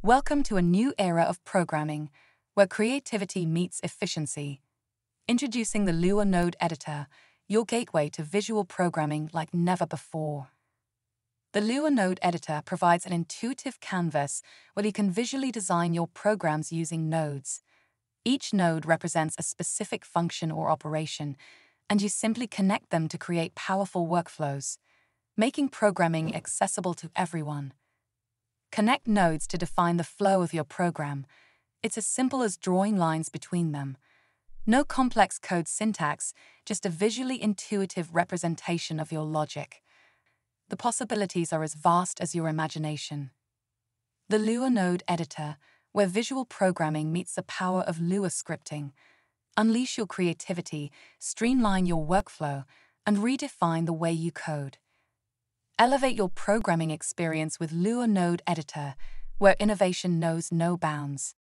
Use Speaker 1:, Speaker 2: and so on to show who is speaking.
Speaker 1: Welcome to a new era of programming, where creativity meets efficiency. Introducing the Lua Node Editor, your gateway to visual programming like never before. The Lua Node Editor provides an intuitive canvas where you can visually design your programs using nodes. Each node represents a specific function or operation, and you simply connect them to create powerful workflows, making programming accessible to everyone. Connect nodes to define the flow of your program. It's as simple as drawing lines between them. No complex code syntax, just a visually intuitive representation of your logic. The possibilities are as vast as your imagination. The Lua Node Editor, where visual programming meets the power of Lua scripting. Unleash your creativity, streamline your workflow, and redefine the way you code. Elevate your programming experience with Lua Node Editor, where innovation knows no bounds.